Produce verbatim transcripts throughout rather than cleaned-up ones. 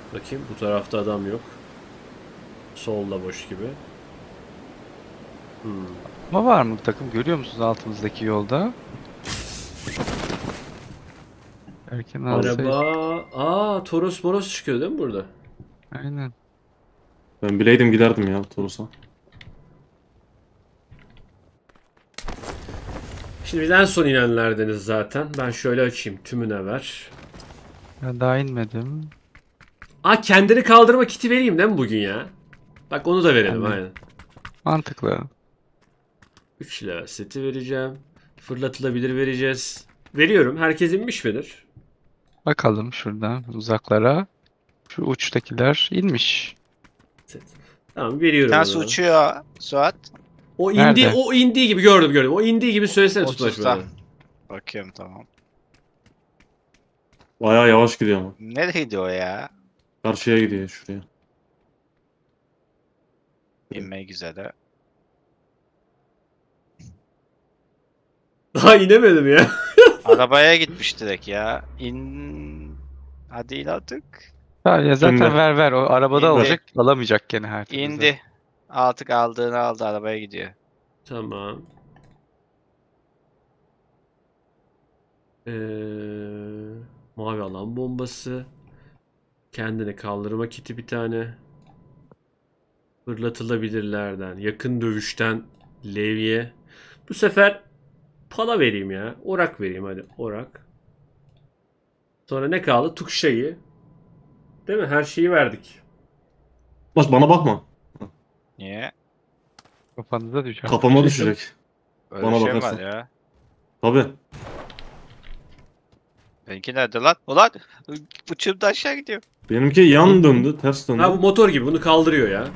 Bakayım, bu tarafta adam yok. Solda boş gibi. Hmm. Ama var mı takım? Görüyor musunuz altımızdaki yolda? Erken alsaydı. Araba... Aa, Toros Moros çıkıyor değil mi burada? Aynen. Ben bileydim giderdim ya Toros'a. Şimdi biz en son inenlerdeniz zaten. Ben şöyle açayım. Tümüne ver. Ben daha inmedim. Aa, kendini kaldırma kiti vereyim değil mi bugün ya? Bak onu da verelim Yani. aynen. Mantıklı. üç level seti vereceğim. Fırlatılabilir vereceğiz. Veriyorum. Herkes inmiş midir? Bakalım şuradan uzaklara. Şu uçtakiler inmiş. Set. Tamam, Bir veriyorum tanesi onu. uçuyor Suat. O indi, Nerede? o indiği gibi gördüm gördüm. O indiği gibi söylesene tutmaç otuzda. bana. Bakıyorum tamam. Bayağı yavaş gidiyor ama. Nereydi o ya? Karşıya gidiyor şuraya. İnmek üzere. Daha inemedim ya. Arabaya gitmiş direkt ya. İn... Hadi in artık. Ha, ya zaten İndi. ver ver. O arabada İndi. alacak. Alamayacak gene her türlü. İndi. Artık aldığını aldı, arabaya gidiyor. Tamam. Ee, mavi alan bombası. Kendini kaldırma kiti bir tane. Fırlatılabilirlerden. Yakın dövüşten levye. Bu sefer pala vereyim ya. Orak vereyim hadi. Orak. Sonra ne kaldı? Tukşayı. Değil mi? Her şeyi verdik. Baş bana bakma. Niye? Kafanıza düşer. Kafama düşecek. Öyle Bana bir şey mi bakarsan. var ya? Tabii. Benimki nerede lan? Ulan! Uçurum da aşağı gidiyor. Benimki yan döndü, ters döndü. Ha, bu motor gibi. Bunu kaldırıyor ya.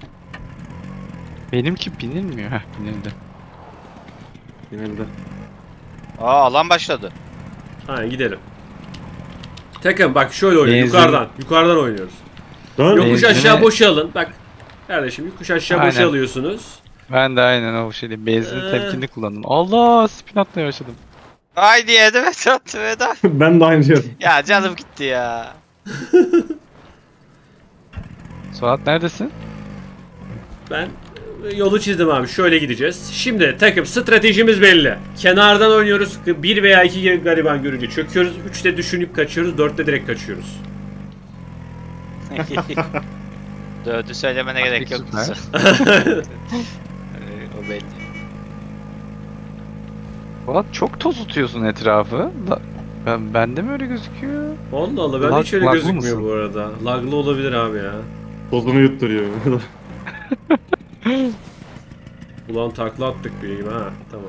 Benimki binilmiyor. Heh, binildi. Yine de. Aa, alan başladı. Aynen, gidelim. Takım bak şöyle oynuyor. Benzin- Yukarıdan. Yukarıdan oynuyoruz. Dön. Yokuş Benzine- aşağı boşalın. Bak. Kardeşim yokuş aşağı Aynen. boşalıyorsunuz. Ben de aynen o şeyi benzin Ee. temkinli kullandım. Allah, spin atla yaşadım. Ay diye değil mi? Suat Veda. Ben de aynı yerim. Ya canım gitti ya. Suat neredesin? Ben e, yolu çizdim abi. Şöyle gideceğiz. Şimdi takım stratejimiz belli. Kenardan oynuyoruz. Bir veya iki gariban görünce çöküyoruz. Üçte düşünüp kaçıyoruz. Dörtte direkt kaçıyoruz. Dördü söylemene gerek yok. Süper. Ee, o belli. Suat çok toz tutuyorsun etrafı. Da- Ben, bende mi öyle gözüküyor? Allah Allah, ben Lag- hiç öyle laglı gözükmüyor mısın? bu arada. Laglı olabilir abi ya. Tozunu yutturuyor. Ulan takla attık bir gibi ha. Tamam.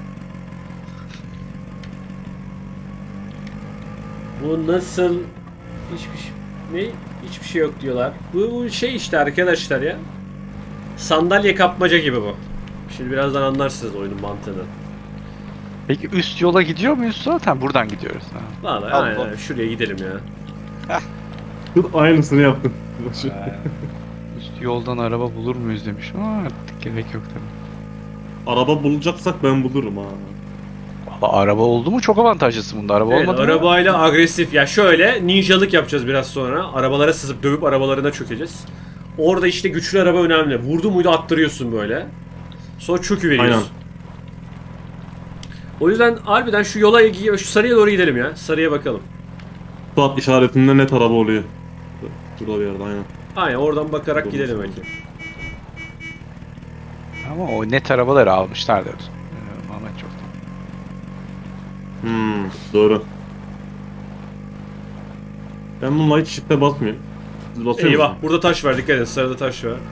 Bu nasıl hiçbir şey ne? Hiçbir şey yok diyorlar. Bu, bu şey işte arkadaşlar ya. Sandalye kapmaca gibi bu. Şimdi birazdan anlarsınız oyunun mantığını. Peki üst yola gidiyor muyuz Suat? Ha, buradan gidiyoruz. Ha. Vallahi Al aynen, bu. aynen. Şuraya gidelim ya. Aynısını yaptım. Üst yoldan araba bulur muyuz demiş ama artık gerek yok tabii. Araba bulacaksak ben bulurum ha. Valla araba oldu mu çok avantajlısın bunda. Araba Evet, olmadı mı? arabayla agresif ya, şöyle ninjalık yapacağız biraz sonra. Arabalara sızıp dövüp arabalarına çökeceğiz. Orada işte güçlü araba önemli. Vurdu muydu attırıyorsun böyle. Sonra çöküveriyorsun. Aynen. O yüzden harbiden şu yola, şu sarıya doğru gidelim ya. Sarıya bakalım. Suat işaretinde net araba oluyor. Burada bir yerde aynen. Aynen, oradan bakarak Doğru. gidelim belki. Ama o net arabaları almışlar diyoruz. Ee, Ahmet çoktan. Hmm, doğru. Ben bununla hiç shift'e basmıyorum. Siz basıyor Eyvah, musunuz? burada taş var, dikkat edin, sarıda taş var.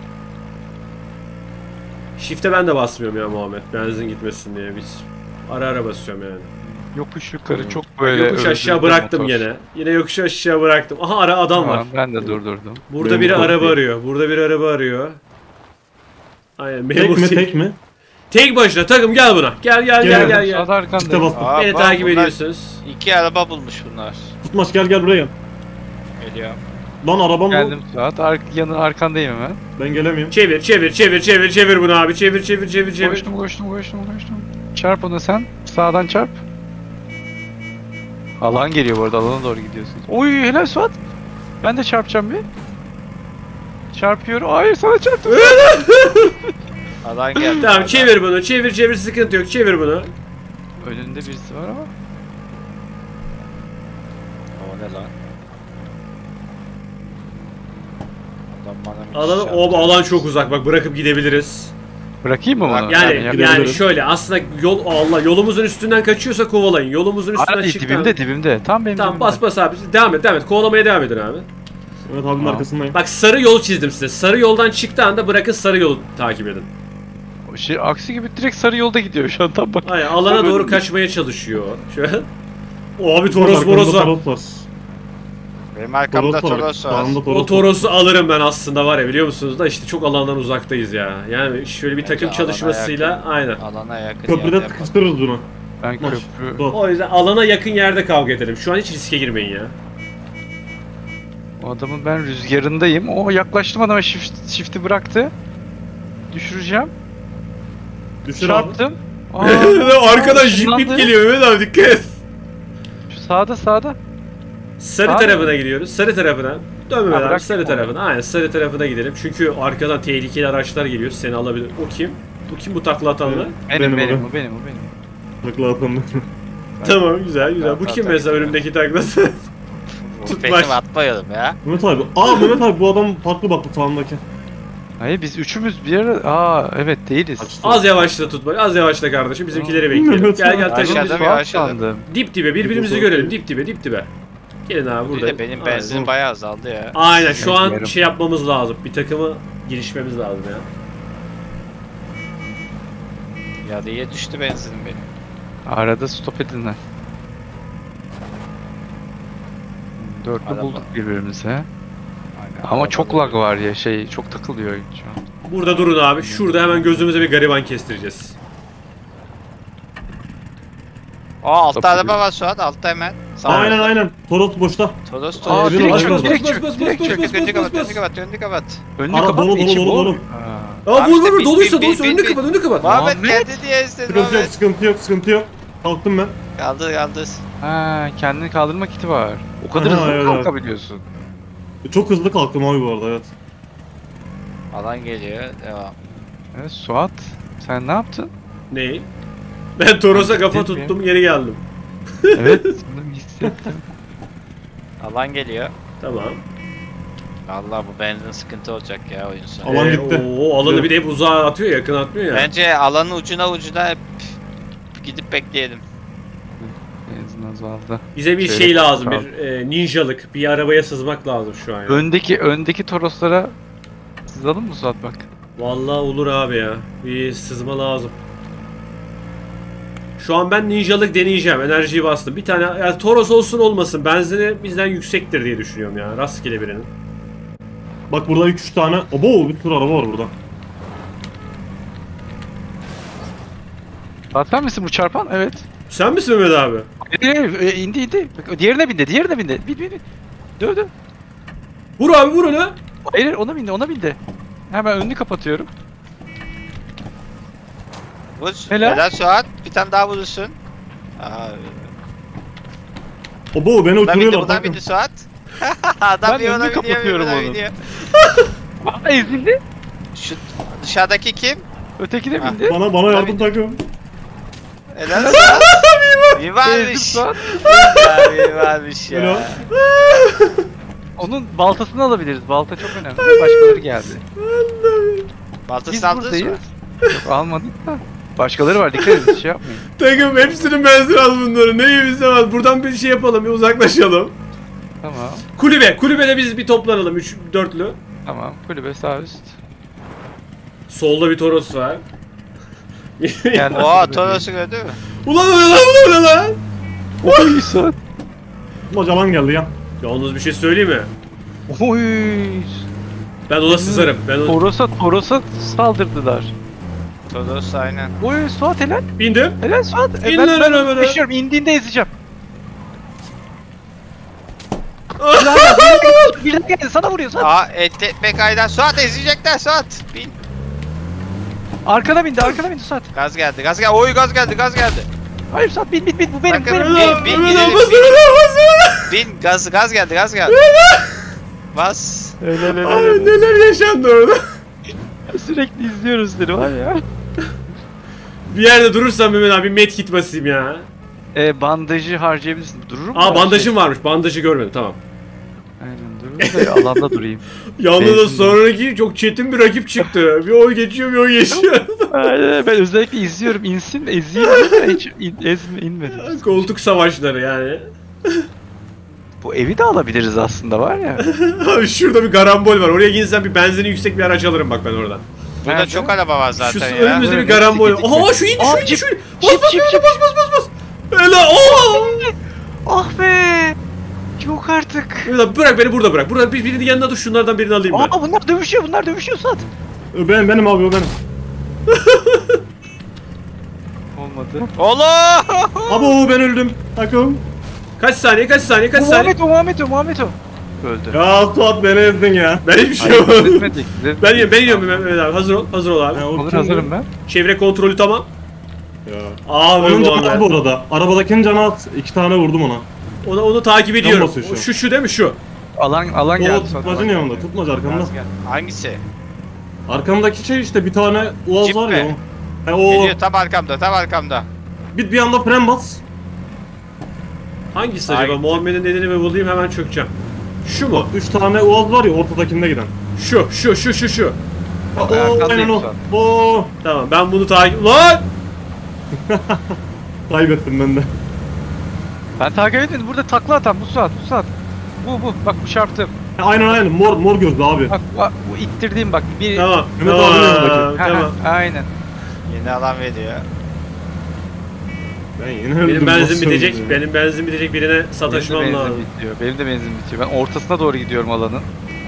Shift'e ben de basmıyorum ya Muhammed, benzin gitmesin diye. Biz ara ara basıyorum yani. Yokuş yukarı Hmm. çok böyle Yokuş aşağı özgür bıraktım motor. gene. Yine yokuş aşağı bıraktım. Aha, ara adam var. Tamam, ben de durdurdum. Burada Memur biri araba değil. arıyor. Burada biri araba arıyor. Aynen, Tek memur mi değil. tek mi? Tek başına takım, gel buna. Gel gel gel Gel. gel gel. Suat arkanda. Shift'e bastım. Aa, Beni bak, takip bunlar ediyorsunuz. İki araba bulmuş bunlar. Tutmaç gel gel buraya gel. Geliyor. Lan arabam Geldim bu. Suat. Ar yanı arkandayım hemen. Ben gelemiyorum. Çevir çevir çevir çevir çevir bunu abi. Çevir çevir çevir çevir. Koştum koştum koştum koştum. Çarp onu sen. Sağdan çarp. Alan geliyor bu arada. Alana doğru gidiyorsunuz. Oy helal Suat. Ben de çarpacağım bir. Çarpıyorum. Hayır sana çarptım. Alan geldi. Tamam alan. çevir bunu. Çevir çevir sıkıntı yok. Çevir bunu. Önünde birisi var ama. O ne lan? Adam bana Alan, müthiş o yaptı. alan çok uzak. Bak bırakıp gidebiliriz. Bırakayım mı bunu? Yani yap- yani gidebiliriz. şöyle aslında yol Allah yolumuzun üstünden kaçıyorsa kovalayın. Yolumuzun üstünden Ay, çıktı. dibimde dibimde. Tam benim Tamam dibimde. bas bas abi. Devam et devam et. Kovalamaya devam edin abi. Evet abinin Tamam. arkasındayım. Bak sarı yol çizdim size. Sarı yoldan çıktığı anda bırakın sarı yolu takip edin. O şey aksi gibi direkt sarı yolda gidiyor şu an tam bak. Hayır alana Tam doğru önümde. kaçmaya çalışıyor. Şu an. O abi Toros Toros Boros var. Toros var. Benim arkamda Toros var. Toros var. Sağında O Toros var. Toros'u alırım ben aslında var ya biliyor musunuz da işte çok alandan uzaktayız ya. Yani şöyle bir Bence takım alana çalışmasıyla yakın. aynen. Alana yakın Köprüde yerde yapalım. sıkıştırırız bunu. Ben Maş. köprü. Dur. O yüzden alana yakın yerde kavga edelim. Şu an hiç riske girmeyin ya. O adamın ben rüzgarındayım. O yaklaştım adama shift, shift'i bıraktı. Düşüreceğim. Düşür abi. Çarptım. Aa, Arkadan aa, jip ışınlandı. bip geliyor Mehmet abi dikkat et. Şu sağda sağda. Sarı Abi. tarafına gidiyoruz. Sarı tarafına. Dön Mehmet Ha, abi bırak sarı onu. tarafına. Aynen sarı tarafına gidelim. Çünkü arkadan tehlikeli araçlar geliyor. Seni alabilir. O kim? Bu kim bu takla atanlar? Benim Benim benim, o, o benim o benim. Takla atalım. Tamam güzel güzel. Bu Takla kim atan mesela gibi. önümdeki taklası? Tutmaç. Peşime atmayalım ya. Mehmet abi. Aa Mehmet abi bu adam farklı bak bu sağındaki. Hayır biz üçümüz bir ara... Aa evet değiliz. Açtı. Az yavaşla tutma. Az yavaşla kardeşim. Bizimkileri bekleyelim. Evet. Gel gel Aşağıda takım. bir Suat yavaşladım. sandım. Dip dibe birbirimizi Dip görelim. olsun. Dip dibe dip dibe. Gelin abi Bir burada. de benim benzinim bayağı azaldı ya. Aynen şu an Yarım. şey yapmamız lazım. Bir takımı girişmemiz lazım ya. Yarıya düştü benzinim benim. Arada stop edin lan. Dörtlü Araba. bulduk birbirimize. Aynen, Ama araba çok da- lag var ya şey çok takılıyor oyun şu an. Burada durun abi. Şurada hemen gözümüze bir gariban kestireceğiz. Aa altta Kapı araba var Suat altta hemen. Sağ Aynen aynen. Toros boşta. Toros Aa Toros. direkt direkt çök, çök, direkt bas, çök, bas, direkt bas, çök. bas, Önünü kapat bas. önünü kapat önünü kapat. Önünü Ara, kapat dolu, da içi dolu, dolu, bol. dolu. Aa. Aa Abi vur işte vur vur bin, doluysa bin, doluysa bin, önünü bin. kapat önünü kapat. Muhammed Muhammed. geldi diye istedim Sıkıntı yok Muhammed. sıkıntı yok sıkıntı yok. Kalktım ben. Kaldır kaldır. Ha kendini kaldırma kiti var. O kadar Aha, hızlı evet, mı evet. kalkabiliyorsun? Çok hızlı kalktım abi bu arada evet. Alan geliyor devam. Evet Suat sen ne yaptın? Neyi? Ben Toros'a kafa Değil mi? tuttum geri geldim. Evet bunu hissettim. Alan geliyor. Tamam. Allah bu benzin sıkıntı olacak ya oyun sonu. Alan Ee, gitti. Oo, alanı bir de hep uzağa atıyor yakın atmıyor ya. Bence alanın ucuna ucuna hep gidip bekleyelim. Benzin azaldı. Bize bir Şöyle şey lazım. kalk. Bir e, ninjalık. Bir arabaya sızmak lazım şu an ya. Öndeki öndeki toroslara sızalım mı Suat bak? Vallahi olur abi ya. Bir sızma lazım. Şu an ben ninjalık deneyeceğim. Enerjiyi bastım. Bir tane yani Toros olsun olmasın. Benzini bizden yüksektir diye düşünüyorum ya. Rastgele birinin. Bak burada iki üç tane. Obo bir sürü araba var burada. Suat sen misin bu çarpan? Evet. Sen misin Mehmet abi? Ee, e, indi indi. Bak, diğerine bindi, diğerine bindi. Bin bin bin. Döv döv. Vur abi vur onu. Hayır ona bindi, ona bindi. Hemen önünü kapatıyorum. Vur. Helal. Helal Suat. Bir tane daha vurursun. Aa, Obo beni buradan bindi uçuruyorlar. buradan bakın. bindi Suat. Adam Ben bir ona önünü biniyor bir kapatıyorum ona onu. biniyor. Aa ezildi. Şu dışarıdaki kim? Öteki de Ha, bindi. Bana bana yardım takım. Helal Suat. Bir Ezdim varmış. Suat. Ya bir varmış Helal. ya. Onun baltasını alabiliriz. Balta çok önemli. Başkaları geldi. Biz Baltası aldınız mı? buradayız. Yok almadık da. Başkaları var dikkat edin şey yapmayın. Takım hepsinin benzin al bunları. Ne yemizde var. Buradan bir şey yapalım. Bir uzaklaşalım. Tamam. Kulübe. Kulübede biz bir toplanalım. Üç, dörtlü. Tamam. Kulübe sağ üst. Solda bir Toros var. Geldi. Oha Toros'u gördün mü? Ulan ulan ulan ulan. Oy Suat. Macalan geldi ya. Yalnız bir şey söyleyeyim mi? Oy. Ben ona sızarım. Ben ona... Toros'a Toros'a saldırdılar. Toros aynen. Oy Suat helal. Bindim. Helal Suat. E, İn ben lan ben arabana. düşüyorum. İndiğinde ezeceğim. Bir dakika geldi sana vuruyor Suat. Aa et etmek aydan. Suat ezecekler Suat. Bin. Arkana bindi arkana bindi Suat. Gaz geldi gaz geldi. Oy gaz geldi gaz geldi. Hayır Suat bin bin bin bu benim Bakın, benim. bin, bin, Mehmet gidelim, abi, bin. Mehmet abi. Bin gaz gaz geldi gaz geldi. bas. Öyle öyle Abi öyle. neler yaşandı orada. Sürekli izliyoruz seni var ya. Bir yerde durursam Mehmet abi medkit basayım ya. E, bandajı harcayabilirsin. Durur mu? Aa o bandajım şey? varmış. Bandajı görmedim tamam. Aynen durur da alanda durayım. Yalnız da Benzin sonraki çok çetin bir rakip çıktı. Bir o geçiyor bir o geçiyor. Aynen ben özellikle izliyorum. İnsin ezeyim diye de hiç in, ezme inmedi. Koltuk savaşları yani. Bu evi de alabiliriz aslında var ya. Abi şurada bir garambol var. Oraya girsem bir benzini yüksek bir araç alırım bak ben oradan. Burada Nerede? çok araba var Şu zaten ya. önümüzde bir Evet, garambol. gittik, gittik. Aha şu indi Aa, şu indi cip, şu indi. cip, Bas bas cip, bas cip. bas bas bas bas. Öyle ooo. Ah be! Yok artık. Mehmet abi bırak beni burada bırak. Burada bir birini yanına dur şunlardan birini alayım ben. Aa bunlar dövüşüyor bunlar dövüşüyor Suat. Ben, benim abi o benim. Olmadı. Allah! Abo ben öldüm. Takım. Kaç saniye kaç saniye kaç O saniye. Muhammed o Muhammed o Muhammed o. Öldü. Ya Suat beni ezdin ya. Ben hiçbir şey Hayır, yapmadım. izletmedik, izletmedik. Ben iniyorum ben iniyorum Mehmet abi. Hazır ol hazır ol abi. Ya, o Olur kim hazırım bu? ben. Çevre kontrolü tamam. Ya. Abi Onun bu canı Muhammed. bu arada. Arabadakinin canı at. İki tane vurdum ona. Onu, onu takip ediyorum. basıyor şu O an. Şu şu değil mi şu? Alan alan O geldi. Suat, tutmacın alan yanında. geldi. Tutmaca arkamda. Gaz geldi. Hangisi? Arkamdaki şey işte bir tane uaz Cip var mi? ya. o. He o. Geliyor tam arkamda tam arkamda. Bir, bir anda fren bas. Hangisi Ay. acaba? Muhammed'in dediğini bir bulayım hemen çökeceğim. Şu mu? Üç tane uaz var ya ortadakinde giden. Şu şu şu şu şu. O arkandayım aynen o. Suat. O. Tamam ben bunu takip... Lan! Kaybettim ben de. Ben takip etmedim. Burada takla atan bu Suat bu Suat. Bu bu bak bu çarptı. Aynen aynen mor mor gözlü abi. Bak bak, bu ittirdiğim bak bir. Tamam. Mehmet tamam, abinin yanındaki. Ha, tamam. ha, aynen. Yeni alan veriyor. Ben yine öldüm. Benim benzin nasıl bitecek. öldüm ya? Benim benzin bitecek birine Benim de sataşmam benzin lazım. bitiyor. Benim de benzin bitiyor. Ben ortasına doğru gidiyorum alanın.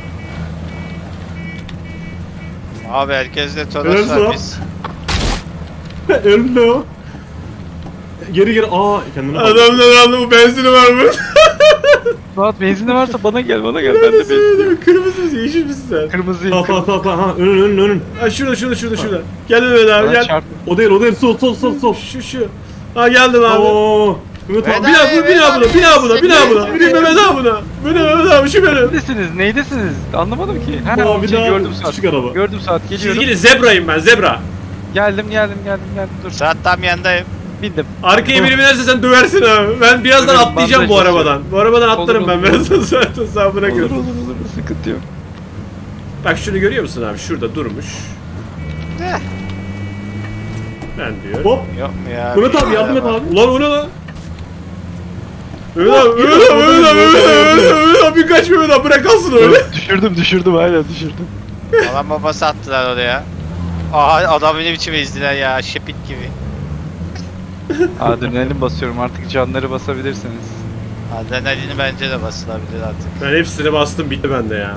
Abi herkeste Evet, Toros var Suat. biz. Öldü o. Geri geri aa kendine bak. Adamlar aldı bu benzini var mı? Suat benzin varsa bana gel bana gel. Ben de benzin. Kırmızı mısın? Yeşil misin sen? Kırmızıyım. Sağ sağ sağ sağ ha önün önün önün. Ha şurada şurada şurada şurada. Gel Mehmet abi Bana gel. çarptı. O değil o değil sol sol sol sol. Şu şu. Ha geldim abi. Oo. Mehmet abi. Bir daha buna, bir daha buna, bir daha buna, bir daha buna. Bir Mehmet abi buna. Bu ne Mehmet abi şu benim. Neydesiniz? Neydesiniz? Anlamadım ki. Ha, Aa, bir şey, daha gördüm Suat. küçük araba. Gördüm Suat geliyorum. Çizgili zebrayım ben zebra. Geldim geldim geldim geldim dur. Saat tam yanındayım. Bindim. Arkaya biri binerse sen döversin abi. Ben birazdan Döverim, atlayacağım bu bandaj arabadan. Bu arabadan atlarım Olur, ben olur. birazdan zaten sağ bırakın. Olur olur olur sıkıntı yok. Bak şunu görüyor musun abi? Şurada durmuş. Eh. Ben diyor. Hop. Yok mu ya? Mehmet abi yardım et abi. Ulan o ne lan? Mehmet abi, Mehmet abi, Mehmet abi, Mehmet abi, Mehmet abi, kaç Mehmet abi, bırak alsın öyle. Düşürdüm düşürdüm hala düşürdüm. Alan babası attılar oraya. Aha adam ne biçim ezdiler ya şepit gibi. Adrenalin basıyorum artık canları basabilirsiniz. Adrenalini bence de basılabilir artık. Ben hepsini bastım bitti bende ya.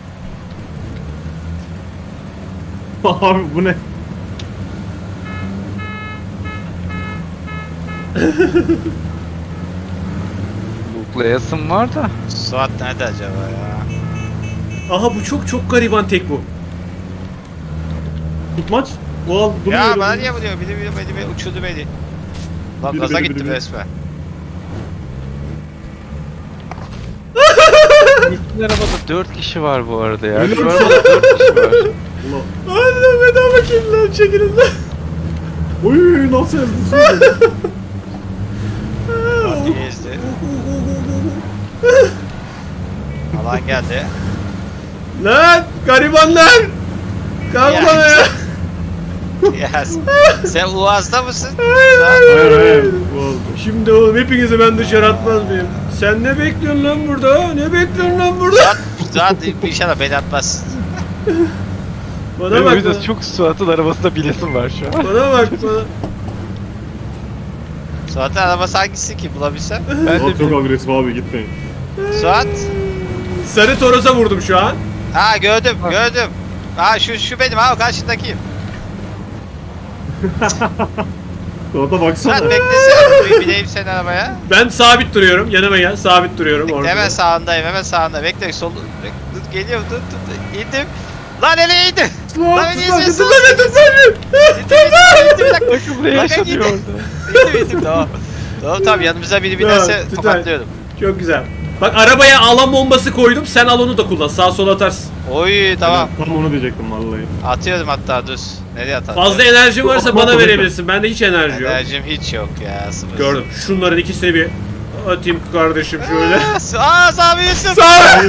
Abi bu ne? Lootlayasım var da. Suat nerede acaba ya? Aha bu çok çok gariban tek bu. Tutmaç. Uaz duruyor. Ya öyle. bana niye vuruyor? Biri biri beni, beni uçurdu beni. Lan Biri, gaza biri, gittim biri. resmen. İlk arabada dört kişi var bu arada ya. Öyle Şu mi? arabada dört kişi var. Allah. Hadi bedava bakayım lan çekilin lan. Oy nasıl yazdın? Hadi ezdi. Alan geldi. Lan garibanlar. Kalk Ya. bana ya. Ya sen Uaz'da mısın? Hayır hayır. Uaz. Şimdi oğlum hepinizi ben dışarı atmaz mıyım? Sen ne bekliyorsun lan burada? Ne bekliyorsun lan burada? Suat, Suat inşallah beni atmaz. Bana Benim o bak yüzden bana. çok Suat'ın arabasında bilesim var şu an. Bana bak bana. Suat'ın arabası hangisi ki bulabilsem? Ben Suat de çok agresif abi gitmeyin. Suat. Sarı Toros'a vurdum şu an. Ha gördüm Bak. gördüm. Ha şu şu benim ha o karşındaki. Suat'a baksana. Suat beklesene. Bir bineyim senin arabaya. Ben sabit duruyorum. Yanıma gel. Sabit duruyorum orada. Hemen sağındayım hemen sağında. Bekle sol. Bek, dur, geliyorum dur dur dur. İndim. Lan nereye indim? Lan Lan beni lan izliyorsun. lan lan lan lan. İndim indim indim bir dakika. Bakın buraya Bakın yaşanıyor gitti. orada. İndim indim tamam. Tamam tamam yanımıza biri binerse Tamam, tutar. tokatlıyorum. Çok güzel. Bak arabaya alan bombası koydum. Sen al onu da kullan. Sağa sola atarsın. Oy tamam. Tam onu diyecektim vallahi. Atıyorum hatta dur. Nereye atalım? Fazla enerjin varsa Atma, bana atma. verebilirsin. Bende hiç enerji yok. Enerjim hiç yok ya. Sıfır. Gördüm. Şunların ikisini bir atayım kardeşim şöyle. Aa Sami Yusuf. Sağ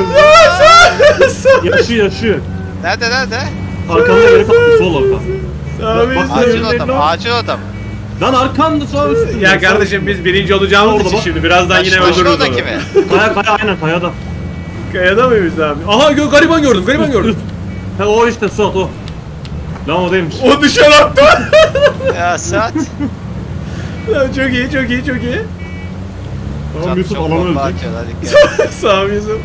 Yaşıyor yaşıyor. Nerede nerede? Arkanda beni kaptı sol arka. Sami Bak, Yusuf. Ağacın orada mı? Ağacın orada mı? Lan arkanda sağ üstü. Ya kardeşim biz birinci olacağımız Orada için bak. şimdi birazdan yine Taşın öldürürüz oradaki onu. mi? Kaya kaya aynen kayada. Kayada mıyız abi? Aha gö gariban gördüm gariban gördüm. He o işte Suat o. Lan o değilmiş. O dışarı attı. Ya Saat. Çok iyi çok iyi çok iyi. Tamam Yusuf Çok alanı bomba ölecek. atıyorlar, dikkat. Sami Yusuf.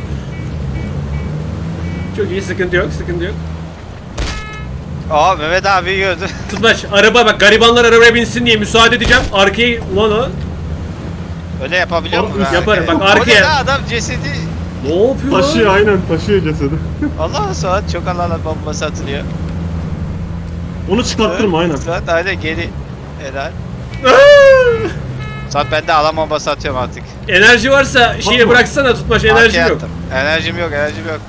Çok iyi sıkıntı yok sıkıntı yok. Aa Mehmet abi gördüm. Tutmaç araba bak garibanlar arabaya binsin diye müsaade edeceğim. Arkayı ulan o. Öyle yapabiliyor Oğlum, mu? yaparım. Bak, O arkaya- ne lan, adam cesedi. Ne yapıyor lan? Taşıyor aynen taşıyor cesedi. Allah Suat çok Allah'la bombası atılıyor. Onu çıkarttırma aynen. Suat aynen geri. Helal. Suat ben de alan bombası atıyorum artık. Enerji varsa şeyi Bakma. bıraksana Tutmaç enerjim Arkaya yok. attım. Enerjim yok enerjim yok.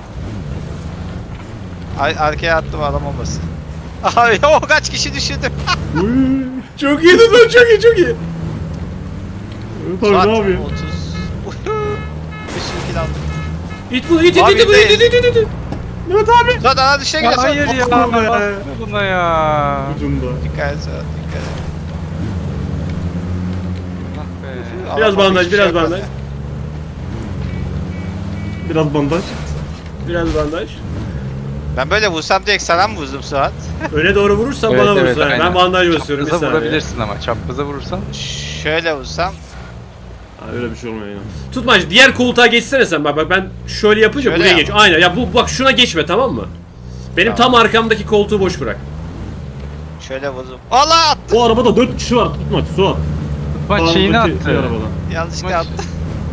Ay, arkaya attım alan bombası. Abi o kaç kişi düşürdüm. Uy. Çok iyi Tutmaç çok iyi çok iyi. Evet abi ne yapıyor? otuz. Bir sürü kill aldım. İt bu it it Abi it it değil. it it it it. Evet abi. Suat ana dışına Ya gidiyor. hayır Suat. ya. Bakma be. Basma buna ya. Ucunda. Dikkat et Suat dikkat et. Ah be. Biraz Alan bandaj hiçbir biraz şey yapmadı. bandaj. Biraz bandaj. Biraz bandaj. Ben böyle vursam direkt sana mı vurdum Suat? Öne doğru vurursan Evet, bana evet, vurursun. aynen. Ben bandaj basıyorum bir Çapraza saniye. vurabilirsin ama çapraza vurursan. Şöyle vursam. Ha, öyle bir şey olmuyor yine. Tutmaç diğer koltuğa geçsene sen bak bak ben şöyle yapınca Şöyle buraya yap. geç. Aynen ya bu bak şuna geçme tamam mı? Benim Tamam. tam arkamdaki koltuğu boş bırak. Şöyle vurdum. Allah attı. O arabada dört kişi var tutmaç Suat. Bak şeyini Sağındaki attı. bir arabada. Yanlışlıkla Maç- attı.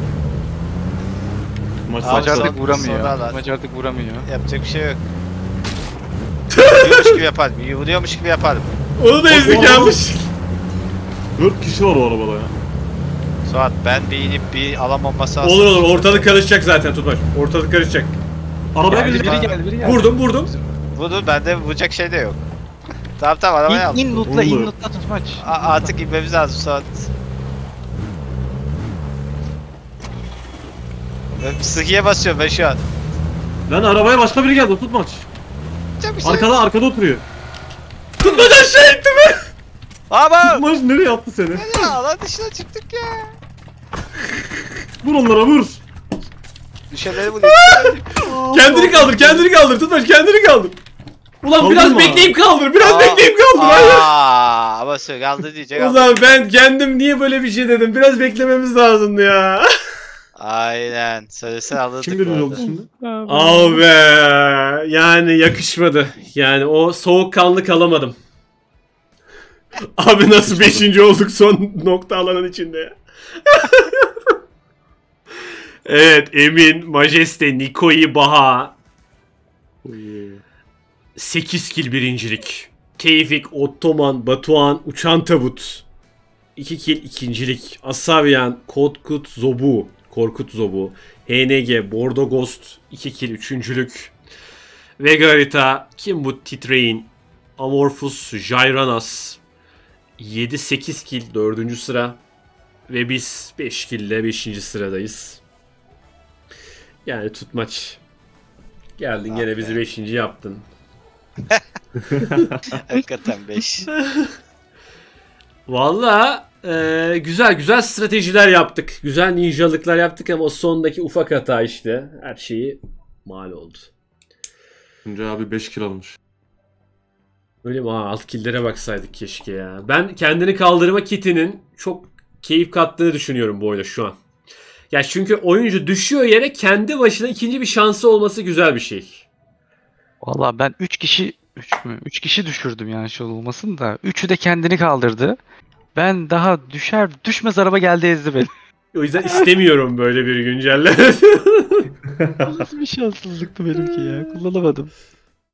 Maç Abi, saçma. Maç artık sonra- vuramıyor. sonralar. Maç artık vuramıyor. Yapacak bir şey yok. Vuruyormuş gibi yaparım. Vuruyormuş gibi yaparım. Onu da ezdik o araba- yanlış. Dört kişi var o arabada ya. Suat ben bir inip bir alan bombası alsam. Olur olur ortalık karışacak zaten Tutmaç. Ortalık karışacak. Arabaya Geldi bindik. biri geldi biri geldi. Vurdum vurdum. Vurdu bende vuracak şey de yok. Tamam tamam arabaya al. İn, in lootla in Oldu. lootla tutmaç. A- artık inmemiz lazım Suat. Ben sıhhiye basıyorum ben şu an. Lan arabaya başka biri geldi tutmaç. Yapacak bir şey yok. Arkada arkada oturuyor. Tutmaç aşağı itti mi? Ama Tutmaç nereye attı seni? ya alan dışına çıktık ya. Vur onlara vur. Düşenleri vuruyor. Kendini kaldır kendini kaldır Tutmaç kendini kaldır. Ulan biraz Kaldırma. bekleyip kaldır biraz Aa, bekleyip kaldır. Hayır. Aa, ama söyle kaldı diyecek. aldı. Ulan ben kendim niye böyle bir şey dedim biraz beklememiz lazımdı ya. Aynen. Söylesen alırdık Kim bu bilir arada. oldu şimdi? Abi yani yakışmadı. Yani o soğukkanlı kalamadım. Abi nasıl beşinci olduk son nokta alanın içinde ya. Evet Emin, Majeste, Nikoi, Baha. sekiz kill birincilik. Tevfik, Ottoman, Batuhan, Uçan Tabut. iki kill ikincilik. Asavian, Kotkut, Zobu. Korkut Zobu. H N G, Bordo Ghost. iki kill üçüncülük. Vega Harita, kim bu Titrein? Amorphous, Jyranas. yedi sekiz kill dördüncü sıra. Ve biz beş kill ile beşinci sıradayız. Yani tutmaç. Geldin gene bizi beşinci yaptın. Hakikaten beş. Valla e, güzel güzel stratejiler yaptık. Güzel ninjalıklar yaptık ama o sondaki ufak hata işte. Her şeyi mal oldu. Önce abi beş kill almış. Öyle mi? Aa, alt killere baksaydık keşke ya. Ben kendini kaldırma kitinin çok keyif kattığını düşünüyorum bu oyunda şu an. Ya çünkü oyuncu düşüyor yere kendi başına ikinci bir şansı olması güzel bir şey. Valla ben üç kişi üç mü? üç kişi düşürdüm yani şey olmasın da. üçü de kendini kaldırdı. Ben daha düşer düşmez araba geldi ezdi beni. O yüzden istemiyorum böyle bir güncelleme. Nasıl bir şanssızlıktı benimki ya. Kullanamadım.